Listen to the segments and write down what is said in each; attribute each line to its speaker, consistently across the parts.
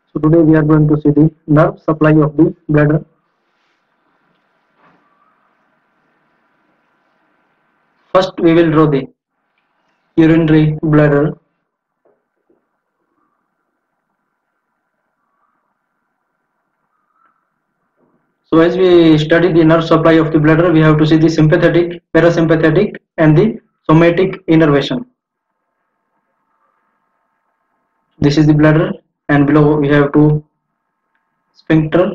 Speaker 1: So today we are going to see the nerve supply of the bladder. First we will draw the urinary bladder. So as we study the nerve supply of the bladder, we have to see the sympathetic, parasympathetic and the somatic innervation. This is the bladder, and below we have two sphincter.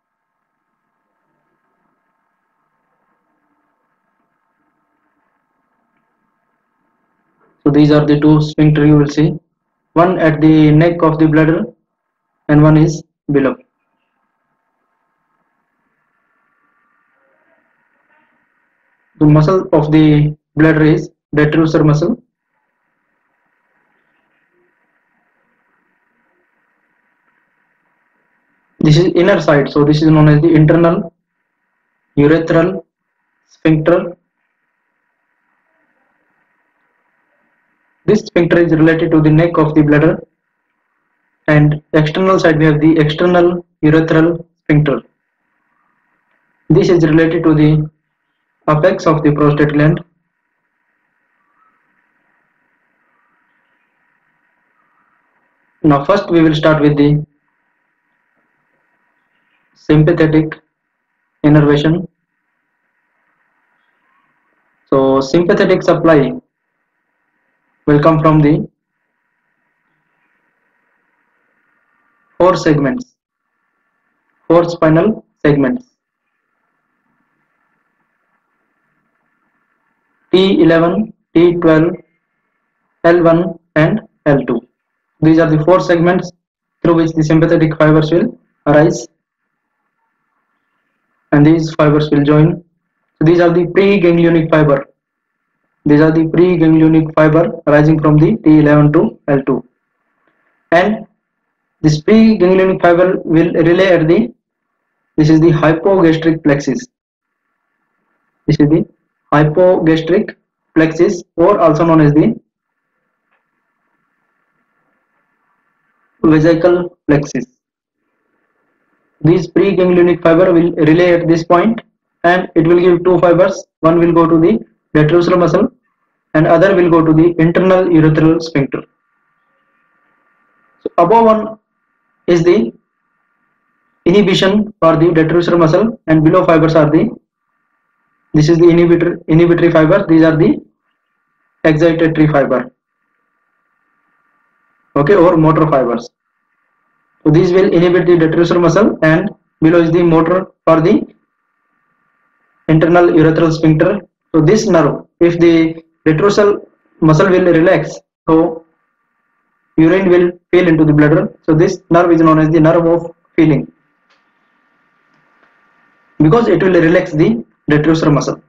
Speaker 1: So these are the two sphincter you will see. One at the neck of the bladder and one is below. The muscle of the bladder is detrusor muscle. This is inner side, so this is known as the internal urethral sphincter. This sphincter is related to the neck of the bladder, and external side we have the external urethral sphincter. This is related to the apex of the prostate gland. Now first we will start with the sympathetic innervation. So sympathetic supply will come from the four spinal segments: T11, T12, L1 and L2. These are the four segments through which the sympathetic fibers will arise, and these fibers will join. So these are the preganglionic fiber. These are the preganglionic fiber arising from the T11 to L2, and this preganglionic fiber will relay at the, this is the hypogastric plexus. This is the hypogastric plexus, or also known as the vesical plexus. These preganglionic fiber will relay at this point, and it will give two fibers. One will go to the detrusor muscle and other will go to the internal urethral sphincter. So above one is the inhibition for the detrusor muscle, and below fibers are the, this is the inhibitory fiber, these are the excitatory fiber, okay, or motor fibers. So these will inhibit the detrusor muscle, and below is the motor for the internal urethral sphincter. So this nerve, if the detrusor muscle will relax, so urine will fill into the bladder. So this nerve is known as the nerve of feeling, because it will relax the detrusor muscle.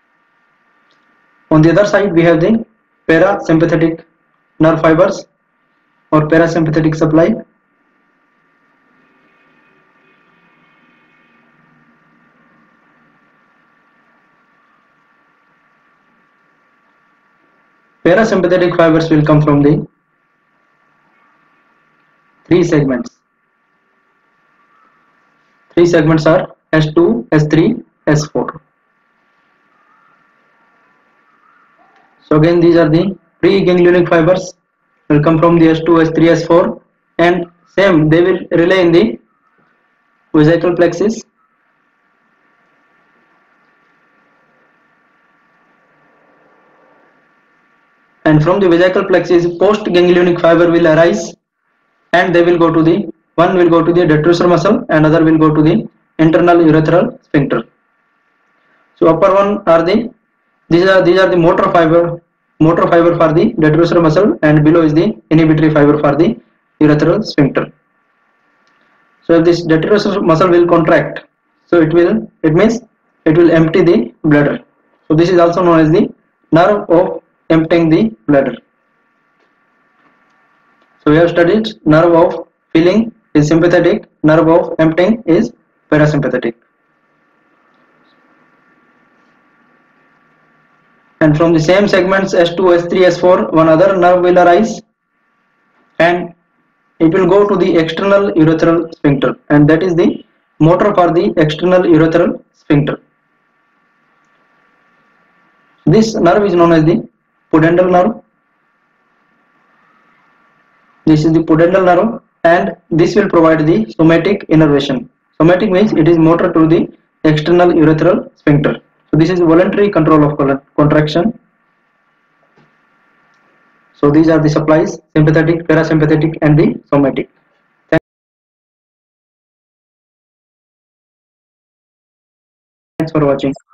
Speaker 1: On the other side we have the parasympathetic nerve fibers or parasympathetic supply. Parasympathetic fibers will come from the three segments. Three segments are S2, S3, S4. So again, these are the preganglionic fibers will come from the S2, S3, S4, and same they will relay in the vesical plexus. And from the vesical plexus, postganglionic fiber will arise, and they will go to the, one will go to the detrusor muscle and other will go to the internal urethral sphincter. So upper one are the, these are the motor fiber for the detrusor muscle, and below is the inhibitory fiber for the urethral sphincter. So if this detrusor muscle will contract, so it means it will empty the bladder. So this is also known as the nerve of emptying the bladder. So we have studied nerve of feeling is sympathetic, nerve of emptying is parasympathetic. And from the same segments S2, S3, S4, one other nerve will arise, and it will go to the external urethral sphincter, and that is the motor for the external urethral sphincter. This nerve is known as the pudendal nerve. This is the pudendal nerve, and this will provide the somatic innervation. Somatic means it is motor to the external urethral sphincter. So this is voluntary control of contraction. So these are the supplies: sympathetic, parasympathetic, and the somatic. Thanks for watching.